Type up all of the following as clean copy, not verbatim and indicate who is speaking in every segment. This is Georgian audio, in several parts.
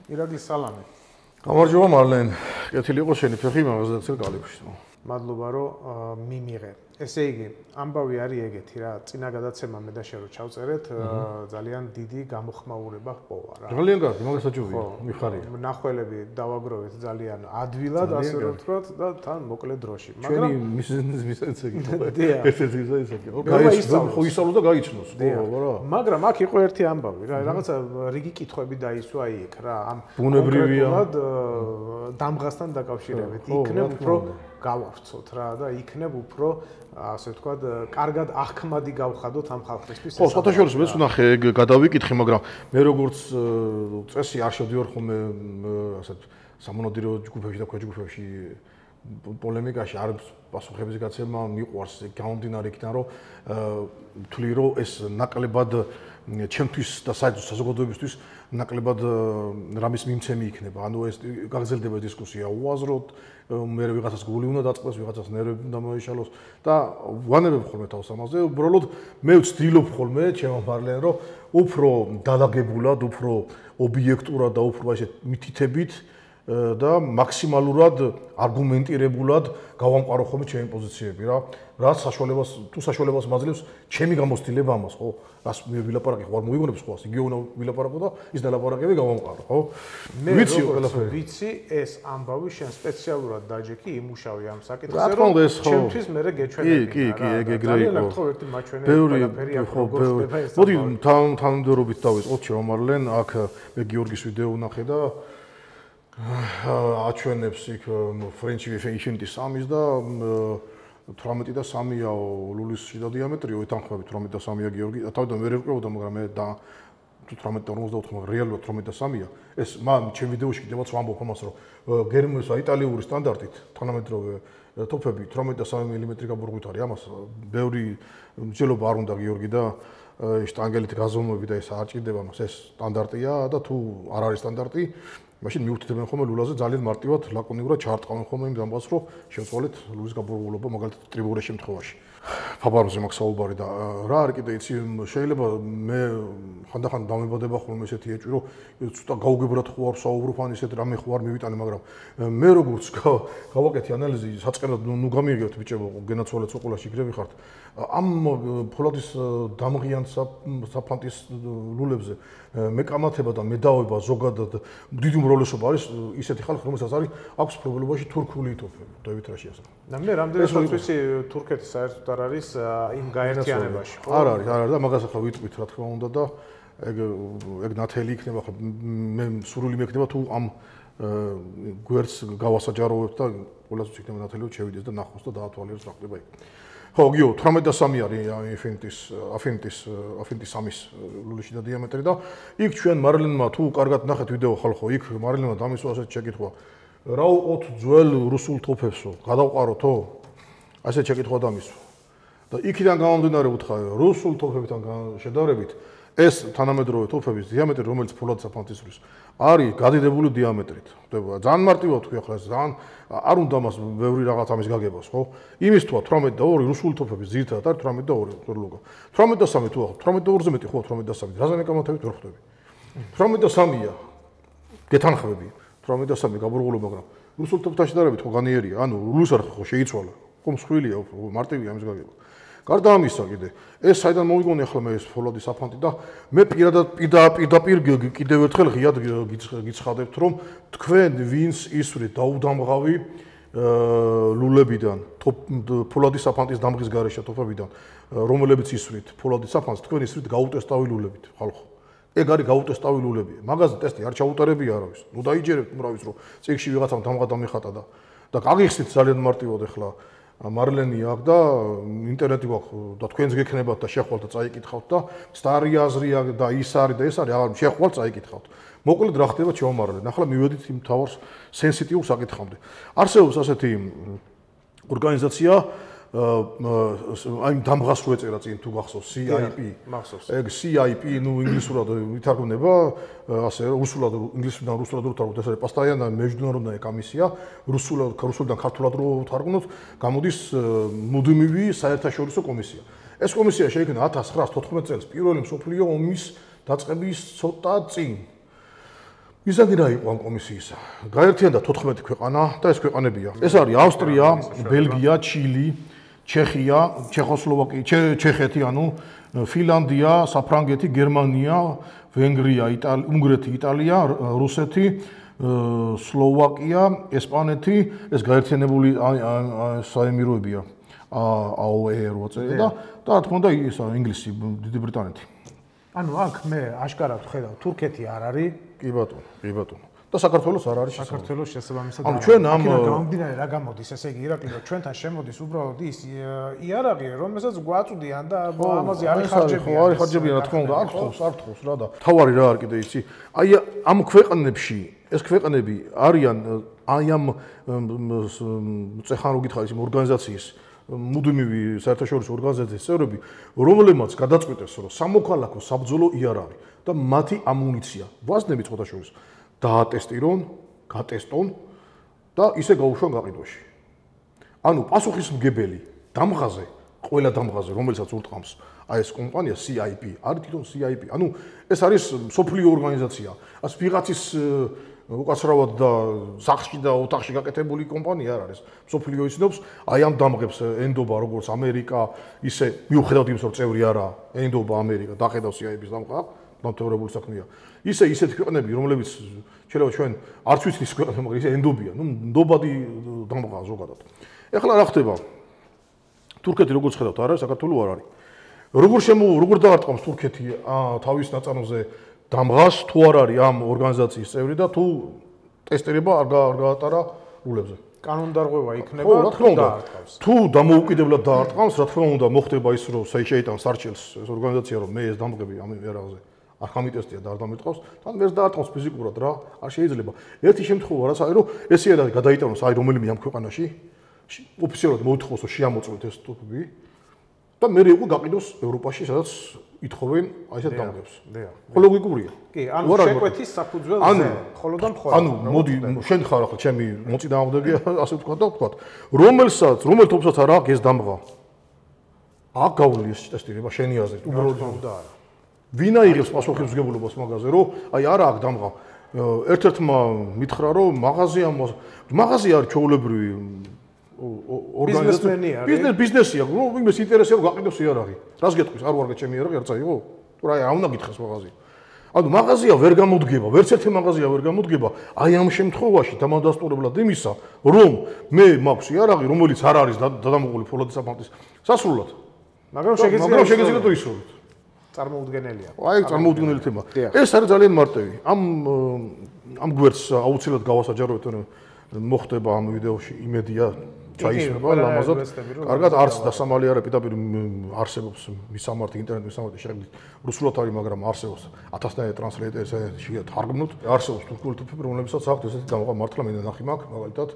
Speaker 1: ირაგლის სალამი.
Speaker 2: გამარჯობა მარლენ. კეთილი იყო შენი ფეხი მაგაზაც გალიფში.
Speaker 1: მადლობა რომ მიმიღე. ესე იგი, ამბავი არის ეგეთი რა, წინა გადაცემა მე და შენ რო ჩავწერეთ, ძალიან დიდი გამოხმაურება ჰპოვა რა.
Speaker 2: ძალიან კარგი, მოგესაჯობია, მიხარია.
Speaker 1: ნახველები დავაგროვეთ ძალიან ადვილად, ასე რომ ვთქვათ და თან მოკლე დროში.
Speaker 2: მაგრამ მისენს ეგ იყო. ერთ-ერთი ისე იყო. ხო ისწავლო და გაიჩნოს, ხო რა.
Speaker 1: მაგრამ აქ იყო ერთი ამბავი რა, რაღაცა რიგი კითხვები დაისვა იქ რა, ამ
Speaker 2: ბუნებრივია
Speaker 1: დამღასთან დაკავშირებით. იქნებ უფრო გავავრცოთ რა და იქნებ უფრო ასე ვთქვათ, კარგად აღქმადი გავხადოთ ამ ხალხისთვის.
Speaker 2: ხო, საერთაშორისო მეც ვნახე, ეგ გადავიკითხე, მაგრამ მე როგორც წესი არ შევდივარ ხოლმე ასეთ სამონადირო ჯგუფებში და ქვეჯგუფებში პოლემიკაში არ პასუხების გაცემა მიყვარს გამომდინარე იქიდან, რომ ვთვლი, რომ ეს ნაკლებად ჩემთვის და საზოგადოებისთვის ნაკლებად რამის მიმცემი იქნება. ანუ ეს გაგრძელდება დისკუსია უაზროდ, მე ვიღაცას გული უნდა დაწყდეს, ვიღაცას ნერვები უნდა მოეშალოს და ვანებებ ხოლმე თავს ამაზე. უბრალოდ მე ვცდილობ ხოლმე, ჩემო მარლენ, რომ უფრო დალაგებულად, უფრო ობიექტურად და უფრო ესე მითითებით და მაქსიმალურად არგუმენტირებულად გავამყარო ხოლმე ჩემი პოზიციები რა. რაც საშუალებას თუ საშუალებას მაძლევს ჩემი გამოცდილება ამას, ხო? რას მე ვილაპარაკე, ხო არ მოიგონებს ხოლმე, იგივე უნდა ვილაპარაკო და ის დალაპარაკები გავამყარო, ხო?
Speaker 1: ვიცი ყველაფერი. ვიცი, ეს ამბავი შენ სპეციალურად დაჯექი იმუშავე ამ საკითხზე, რომ ჩემთვის მე გეჩვენებინა.
Speaker 2: კი, ეგ ეგრე იყო.
Speaker 1: ძალიან აქ ხო ერთი მაჩვენებელი ყველაფერი აქ როგორ ხდება ეს.
Speaker 2: მოდი თანამდებობით დავიწყოთ შემომარლენ, აქ მე გიორგის ვიდეო ვნახე და აჩვენებს იქ French Infinity 3-ის და 18 და 3-ია ლულის შიდა დიამეტრი, ეთანხმებით 18 და 3-ია გიორგი. თავიდან ვერ ვიყავდა, მაგრამ მე და 18 და 54, მაგრამ რეალურად 18 და 3-ია. ეს ჩემ ვიდეოში კიდევაც ვამბობ ამას, რომ გერმანულსა იტალიური სტანდარტით თანამედროვე ტოფები 18 და 3 მმ გაბურღვით არის. ამას ბევრი მსჯელობა არ უნდა გიორგი და შტანგელით გაზომვები და ეს არ ჭირდება მას. ეს სტანდარტია და თუ არ არის სტანდარტი მაშინ მიუთითებენ ხოლმე ლულაზე ძალიან მარტივად, ლაკონიურად ჩაარტყავენ ხოლმე იმ ამბავს, რომ შევცვალეთ ლულის გაბურღულობა მაგალითად ტრიბურეს შემთხვევაში. ფაბაროზე მაქვს საუბარი და რა არის კიდე იცი, შეიძლება მე ხანდახან დამებადება ხოლმე ესეთი ეჭვი, რომ ცოტა გაუგებრად ხო არ საუბრობ, ან ისეთ რამე ხო არ მივიტანე, მაგრამ მე როგორც გავაკეთე ანალიზი, საწყენად ნუ გამიიგებთ ბიჭებო, გენაცვალეთ სოყოლაში იქნები ხართ. ამ ფოლადის დამღიან საფანტის ლულებზე მეკამათება და მედავება ზოგადად დიდი უმრავლესობა არის ისეთი ხალხი, რომელსაც არის აქვს პრობლემაში თურქული იტოფები, დავით რაში ასე.
Speaker 1: და მე რამდენადაც ვიცი, თურქეთი საერთოდ არ არის იმ გაერთიანებაში, ხო?
Speaker 2: არ არის და მაგას ახლა ვიტყვით რა თქმა უნდა და ეგ ნათელი იქნება ხო მე სურვილი მექნება თუ ამ გვერდს გავასაჯაროვებ და ყველას იქნება ნათელი რომ შევიდეს და ნახოს და დაათვალიეროს რა ხდება იქ. ხო, გიო 18 და 3 არის Affinity 3-ის ლულიში და დიამეტრი და იქ ჩვენ მარლენმა თუ კარგად ნახეთ ვიდეო ხალხო, იქ მარლენმა დამისვა ასეთ შეკითხვა. რა უყოთ ძველ რუსულ ტოფებსო? გადავყაროთო? ასეთ შეკითხვა დამისვა. და იქიდან გამომდინარე უთხრა, რუსულ ტოფებთან შედარებით ეს თანამედროვე ტოფების დიამეტრი, რომელიც ფოლად საფანტისთვის არის გადიდებული დიამეტრით. ხდება. ძალიან მარტივად თქვი ახლა ეს ძალიან არ უნდა მას ბევრი რაღაც ამის გაგებას, ხო? იმის თქვა 18 და 2 რუსული ტოფების ძირითადად არის 18 და 2 წერლოგა. 18 და 3 თუ ახლა 18 და 2-ზე მეტი ხო 18 და 3. რაზე მეკამათებით ვერ ხვდები. 18 და 3-ია. გეთანხმები. 18 და 3 გაბურღულო, მაგრამ რუსულ ტოფთან შედარებით ხო განიერია. ანუ რუსარ ხო შეიცვალა. ხო მსხვილია უფრო მარტივია ამის გაგება. გარდა ამისა კიდე ეს საიდან მოვიგონე ახლა მე ეს ფოლადი საფანტი და მე პირდაპირ კიდევ ერთხელ ღიად გიცხადებთ რომ თქვენ ვინც ისვრით დაუდამღავი ლულებიდან ფოლადი საფანტის დამღის გარეშე ტოფებიდან რომლებიც ისვრით ფოლადი საფანტს თქვენ ისვრით გაუტესტავი ლულებით ხალხო ეგ არის გაუტესტავი ლულები მაგაზე ტესტი არ ჩაუტარებია არავის ნუ დაიჯერებთ მრავის რომ წიგში ვიღაცამ დამღა დამიხატა და გაგიხსნით ძალიან მარტივად ახლა მარლენი აქ და ინტერნეტი გვაქვს და თქვენს გექნებათ და შეხვალთ და წაიკითხავთ და სტარი აზრია და ის არის და ეს არის აღარ შეხვალთ წაიკითხავთ. მოკლედ რა ხდება ჩემო მარლენ. ახლა მივედით იმ თავარს სენსიტიურ საკითხამდე. არსებობს ასეთი ორგანიზაცია აი დამღას რო ეწერა წინ თუ გახსოვს CIP.
Speaker 1: მახსოვს.
Speaker 2: ეგ CIP ნუ ინგლისურად ვითარგმნება ასე რუსულად ინგლისურიდან რუსულად ვთარგმნოთ ეს არის постоянная международная комиссия რუსულიდან ქართულად რო ვთარგმნოთ გამოდის მუდმივი საერთაშორისო კომისია. ეს კომისია შეიქმნა 1914 წელს პირველი მსოფლიო ომის დაწყების ცოტა წინ. მიზანი რა იყო ამ კომისიისა? გაერთიანდა 14 ქვეყანა და ეს ქვეყანებია. ეს არის ავსტრია, ბელგია, ჩილი, ჩეხია, ჩეხეთი, ანუ ფინლანდია, საფრანგეთი, გერმანია, ვენგრია, უნგრეთი, იტალია, რუსეთი, სლოვაკია, ესპანეთი, ეს გაერთიანებული საემიროებია. AOE როწე და რა თქმა უნდა ის ინგლისი, დიდი ბრიტანეთი.
Speaker 1: ანუ აქ მე აშკარად ვხედავ, თურქეთი არ არის.
Speaker 2: კი ბატონო. და საქართველოს არ არის შესაძლებელი.
Speaker 1: საქართველოს შესაბამისად.
Speaker 2: ანუ ჩვენ ამ
Speaker 1: გამომდინარე რა გამოდის, ესე იგი ირაკლი რომ ჩვენთან შემოდის უბრალოდ ის იარაღი, რომელსაც გვაწვდიან და ამაზე არის ხარჯები.
Speaker 2: არის ხარჯები, რა თქმა უნდა, არ თხოვს რა და თავარი რა არ კიდე იცი. აი ამ ქვეყნებში ეს ქვეყნები არიან აი ამ წეხან რო გითხარი იმ ორგანიზაციის მუდმივი საერთაშორისო ორგანიზაციის წევრები, რომლებმაც გადაწყვიტეს, რომ სამოქალაქო საბრძოლო იარაღი და მათი ამუნიცია ვაზნები წოდაშორის დაატესტირონ, გატესტონ და ისე გაუშვან გაყიდვაში. ანუ პასუხისმგებელი დამღაზე, ყველა დამღაზე, რომელსაც ურტყამს აი ეს კომპანია CIP, არის თვითონ CIP. ანუ ეს არის სოფლიო ორგანიზაცია. ას ვიღაცის უკაცრავად და სახში და ოთახში გაკეთებული კომპანია არ არის. სოფლიო იცნობს აი ამ დამღებს ენდობა როგორც ამერიკა, ისე მიუხედავად იმისა, რომ წევრი არაა, ენდობა ამერიკა, დახედავს CIP-ის დამღა, დამთავრებული საქმეა. ისე ისეთი ქვეყნები, რომლებიც შეიძლება ჩვენ არც ვიცით ის ქვეყნები, მაგრამ ისე ენდობია, ნუ ნდობადი დამღაა ზოგადად. ეხლა რა ხდება? თურქეთი როგორც ხედავთ, არ არის, საქართველოს არ არის. როგორ დაარტყამს თურქეთი თავის ნაწარმოზე დამღას, თუ არ არის ამ ორგანიზაციის წევრი და თუ ტესტირება არ გაატარა რულებზე.
Speaker 1: კანონდარღვევა იქნება,
Speaker 2: რა თქმა უნდა. თუ დამოუკიდებლად დაარტყამს, რა თქმა უნდა, მოხდება ის, რომ შეიტანს არჩელს ეს ორგანიზაცია, რომ მე ეს დამღები ამ იარაღზე არ ხამიტესტია და არ დამეტყავს, თან ვერც დაარტყავს ფიზიკურად რა, არ შეიძლება. ერთი შემთხვევა რაც არის, რომ ეს იარაღი გადაიტანოს აი რომელიმე ამ ქვეყანაში, ოფიციალურად მოითხოვოს, რომ შეამოწმოთ ეს ტოპები და მე იყო გაყიდოს ევროპაში, სადაც ითხოვენ აი ესეთ დამღებს. ხო ლოგიკურია.
Speaker 1: კი, ანუ შეკვეთის საფუძველზე, ხოლო და მხოლოდ.
Speaker 2: ანუ მოდი, შენ ხარ ახლა ჩემი მოწინააღმდეგე, ასე ვთქვა და ვთქვა, რომელ თოპსაც არ აქვს ეს დამღა. აქ გავლი ეს ტესტირება შენი აზრით, უბრალოდ
Speaker 1: და არა.
Speaker 2: ვინ აიღებს პასუხისმგებლობას მაგაზე, რომ აი არა აქვს დამღა. ერთ-ერთმა მითხრა, რომ მაღაზია არის ჩვეულებრივი
Speaker 1: ორგანიზაცია.
Speaker 2: ბიზნესია, ნუ იმის ინტერესია რომ გაყიდოს იარაღი. რას გეტყვის? არ ვარ ჩემი იარაღი, არ წაიღო? თუ რა უნდა გითხეს მაღაზია. ანუ მაღაზია ვერ გამოდგება, ვერც ერთი მაღაზია ვერ გამოდგება აი ამ შემთხვევაში დამადასტურებლად იმისა, რომ მე მაქვს იარაღი, რომელიც არ არის დადამოყული ფოლადის საფანტის სასრულად.
Speaker 1: მაგრამ შეგიძლია
Speaker 2: თუ ისურვით.
Speaker 1: წარმოუდგენელია.
Speaker 2: აი წარმოუდგენელი თემა. ეს არის ძალიან მარტივი. ამ გვერდს აუცილებლად გავასაჯაროებთ, რომ მოხდება ამ ვიდეოში იმედია ჩაისვება ლამაზად. კარგად არც დასამალი არა პირდაპირ არსებობს მისამართი ინტერნეტ მისამართი შეგვიძლია რუსულად არის, მაგრამ არსებობს 1000-ნაირი ტრანსლეიტერი შეიძლება თარგმნოთ. არსებობს თურქული ტოპები, რომლებსაც აქვს ესეთი დამღა მართლა მე ნახი მაქვს, მაგალითად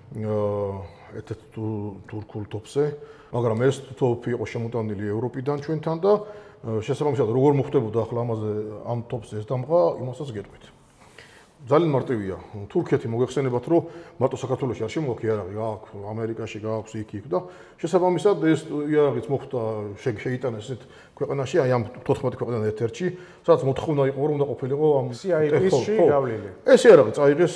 Speaker 2: ერთ თურქულ ტოპზე, მაგრამ ეს ტოპი იყო შემოტანილი ევროპიდან ჩვენთან და შესაბამისად როგორ მოხდებოდა ახლა ამაზე ამ ტოპზე ეს დამღა, იმასაც გეტყვით. ძალიან მარტივია. თურქეთი მოგეხსენებათ, რომ მარტო საქართველოში არ შემოაქვს იარაღი, აქვს ამერიკაში, გააქვს იქ და შესაბამისად ეს იარაღიც მოხდა შეიტანეს ესეთ ქვეყანაში, აი ამ 14 ქვეყანიდან ერთ-ერთში, სადაც მოთხოვნა იყო, რომ უნდა ყოფილიყო ამ
Speaker 1: CIP-ში გავლილი.
Speaker 2: ეს იარაღი წაიღეს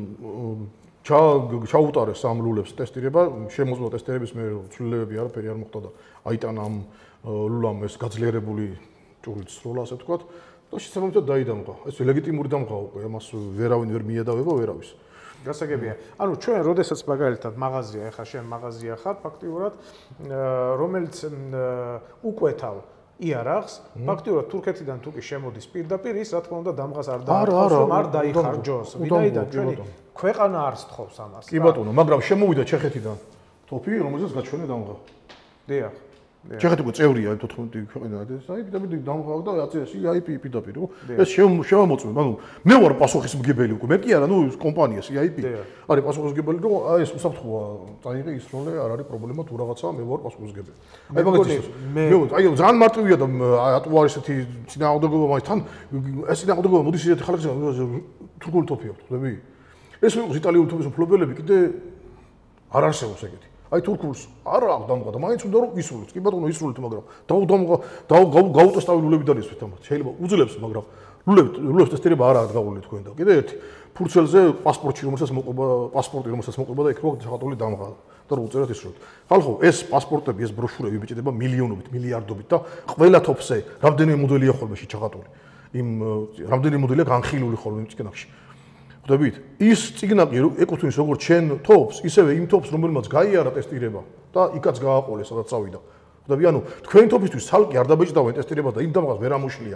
Speaker 2: ჩაუტარეს ამ ლულებს ტესტირება, შემოწმო ტესტირების მე ცვლილებები არაფერი არ მოხდა და აიტანა ამ ლულამ ეს გაძლიერებული ჭურვით სროლა, ასე ვთქვათ. და შესაბამისად დაიდამღა. ეს ლეგიტიმური დამღა უკვე, ამას ვერავინ ვერ მიედავება ვერავის.
Speaker 1: გასაგებია. ანუ ჩვენ როდესაც მაგალითად მაღაზია, ეხლა შენ მაღაზია ხარ, ფაქტიურად რომელიც უკვეთავ იარაღს, ფაქტიურად თურქეთიდან თუ კი შემოდის პირდაპირ ის, რა თქმა უნდა, დამღას არ დაარტყავს, რომ არ დაიხარჯოს. ვინაიდან ჩვენი ქვეყანა არ სთხოვს ამას.
Speaker 2: კი ბატონო, მაგრამ შემოვიდა ჩეხეთიდან ტოპი, რომელზეც გაჩვენე დამღა.
Speaker 1: დიახ.
Speaker 2: ჩეხეთი უკვე წევრია 14 ქვეყანიდან. აი პირდაპირ დამღა და CIP პირდაპირ. ეს შემომოწმე, ანუ მე ვარ პასუხისმგებელი უკვე. მე კი არა, ნუ კომპანია CIP. არის პასუხისმგებელი, რომ აი ეს უსაფრთხოა, წაიღე ის როლე, არ არის პრობლემა თუ რაღაცა, მე ვარ პასუხისმგებელი. აი მაგალითად მე აი ძალიან მარტივია და ატყუა ესეთი წინააღმდეგობა, მაგრამ თან ეს წინააღმდეგობა მოდის ისეთი ხალხი თურქული ტოპი აქვს, ხვდები? ეს იყოს იტალიური ტოპის მფლობელები კიდე არ არსებობს ეგეთი. აი თურქულს არ აქვს დამღა და მაინც უნდა რომ ისრულოთ. კი ბატონო ისრულოთ, მაგრამ გაუტესტავილულები და ისვით ამათ. შეიძლება უძლებს, მაგრამ ლულებს ტესტირება არაა დაგავლილი თქვენ და კიდე ერთი ფურცელზე პასპორტში რომელსაც მოყვება პასპორტი რომელსაც მოყვება და იქ მოგვიყვება ხატული დამღა და რო უწერეთ ისროთ. ხალხო ეს პასპორტები ეს ბროშურები ბიჭდება მილიონობით მილიარდობით და ყველა თოფზე რამდენიმე მოდელია ხოლმე შეჩაღატული. იმ რამდენიმე მოდელია განხილული ხოლმე იმ წიგნებში. ხვდებით? ის წიგნაკი ეკუთვნის როგორც ჩვენ თოფს, ისევე იმ თოფს რომელმაც გაიარა ტესტირება და იქაც გააყოლეს სადაც წავიდა. ხვდები? ანუ თქვენი თოფისთვის ცალკე არ დაბეჭდავენ ტესტირება და იმ დამღას ვერ ამოშლია.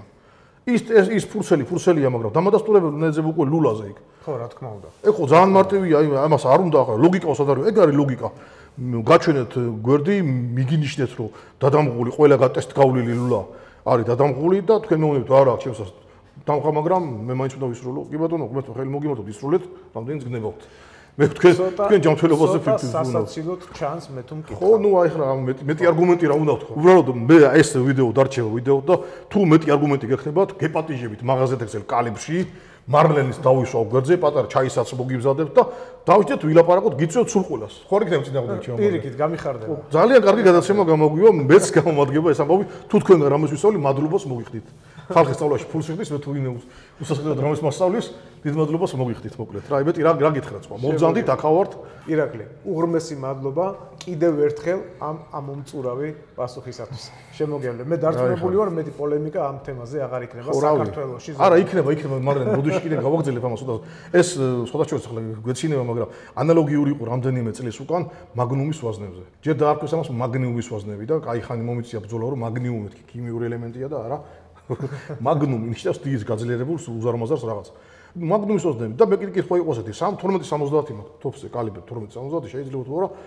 Speaker 2: ის ფურცელია, მაგრამ დამადასტურებელ ნეძებ უკვე ლულაზე იქ.
Speaker 1: ხო, რა თქმა უნდა.
Speaker 2: ეხო ძალიან მარტივია, ამას არ უნდა ახლა ლოგიკასაც არ არის, ეგ არის ლოგიკა. გაჩვენეთ გვერდი, მიგინიშნეთ რომ დადამღული ყველა ტესტ გავლილი ლულა არის დადამღული და თქვენ მეუბნებით არა აქვს შემოსას დამღა, მაგრამ მე მაინც უნდა ვისრულო. კი ბატონო, ღმერთო ხელი მოგიმართოთ, ისრულეთ, რამდენი გზნებავთ. მე თქვენ ჯანმრთელობაზე ფიქრობთ.
Speaker 1: სასაცილოდ ჩანს მე თუ მკითხავ.
Speaker 2: ხო, ნუ აი ხლა მეტი არგუმენტი რა უნდა ვთქვა. უბრალოდ მე ეს ვიდეო დარჩევა ვიდეო და თუ მეტი არგუმენტი გექნებათ, გეპატიჟებით მაღაზიად ექსელ კალიბში, მარლენის დავისვავ გვერდზე, პატარა ჩაისაც მოგიბზადებთ და დავიჭერთ ვილაპარაკოთ, გიწევთ სულ ყველას. ხო არ იქნება წინააღმდეგ ჩემო.
Speaker 1: პირიქით გამიხარდება.
Speaker 2: ძალიან კარგი გადაცემა გამოგვივა, მეც გამომადგება ეს ამბავი. თუ თქვენ რამეს ვისწავლი, მადლობას მოგიხდით. ხალხის სწავლაში ფულს იხდის, მე თუ ვინმე უსასყიდოდ რამეს მასწავლის, დიდ მადლობას მოგიხდით მოკლედ. რა, იმეთი რა გითხრათ სხვა. მოგზანდით, აქავართ.
Speaker 1: ირაკლი, უღრმესი მადლობა კიდევ ერთხელ ამ ამომწურავი პასუხისათვის. შემოგევლე. მე დარწმუნებული ვარ, მეტი პოლემიკა ამ თემაზე აღარ იქნება საქართველოში.
Speaker 2: არა, იქნება, მაგრამ ბუდუში კიდე გავაგზავნებ ამას უდას. ეს სხვადასხვა ახლა გვეცინება, მაგრამ ანალოგიური იყო რამდენიმე წლის უკან მაგნიუმის ვაზნებზე. ჯერ დაარქვეს ამას მაგნიუმის ვაზნები და კაი ხანი მომიწია ბრძოლა, რომ მაგნიუმი მეთქი ქიმიური ელემენტია და არა მაგნიუმი ნიშნავს დიდ გაძლიერებულ უზარმაზარს რაღაც. მაგნიუმის ვაზნები და მე კიდე კითხვა იყო ასეთი 1270 მაქვს თოფზე კალიბრი 1270 შეიძლება თუ არა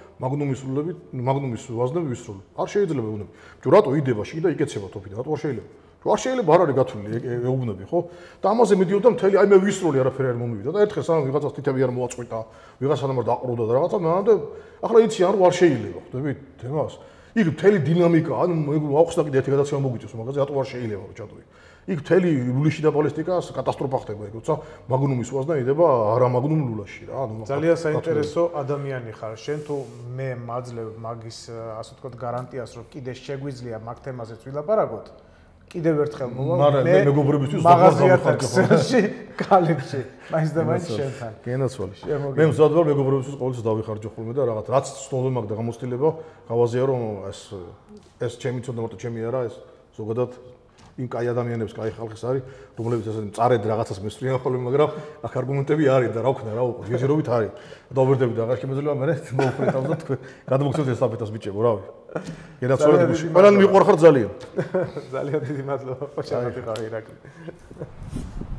Speaker 2: მაგნიუმის ვაზნები ვისროლო. არ შეიძლება უნები. ჯო რატო იდება შიგ და იკეცება თოფი და რატო არ შეიძლება? ჯო არ შეიძლება არ არის გათვლილი ეუბნები ხო? და ამაზე მიდიოდა მთელი აი მე ვისროლი არაფერი არ მომივიდა და ერთხელ სანამ ვიღაცას თითები არ მოაწყვიტა, ვიღაცა სანამ არ დაყრუდა და რაღაცა მანამდე ახლა იციან რომ არ შეიძლება, ხვდებით თემას? იქ მთელი დინამიკა, ანუ აუხსნა კიდე ერთი გადაცემა მოგვიწევს მაგაზე, რატო არ შეიძლება რომ ჩადო იქ. იქ მთელი ლულაში და ბალისტიკას კატასტროფა ხდება ეგ, როცა მაგნიუმის ვაზნა იდება არა მაგნიუმ ლულაში რა, ანუ
Speaker 1: ძალიან საინტერესო ადამიანი ხარ შენ თუ მე მაძლევ მაგის ასე ვთქვათ გარანტიას რომ კიდე შეგვიძლია მაგ თემაზეც ვილაპარაკოთ. კიდევ ერთხელ მოვა
Speaker 2: მე მეგობრებისთვის
Speaker 1: მაღაზიათში კალიბში მაინც და მაინც შენთან
Speaker 2: გენაცვალე მე მზად ვარ მეგობრებისთვის ყოველთვის დავიხარჯო ხოლმე და რაღაც რაც ცნობა მაგ და გამოცდილება გავაზია რომ ეს ჩემი ცოდნა მარტო ჩემი არა ეს ზოგადად იმ კაი ადამიანებს კაი ხალხის არის რომლებიც ასე მწარედ რაღაცას მესწრიან ხოლმე მაგრამ აქ არგუმენტები არის და რა ვქნა რა უყო ჯერჯერობით არის დავბერდები და აღარ შემეძლება მე მოვფრეთ ამ და თქვენ გადმოგცემთ ესტაფეტას ბიჭებო რავი გენაცვალე ყველანი მიყვარხარ ძალიან
Speaker 1: ძალიან დიდი მადლობა ხო ჩამოთიყავი ირაკლი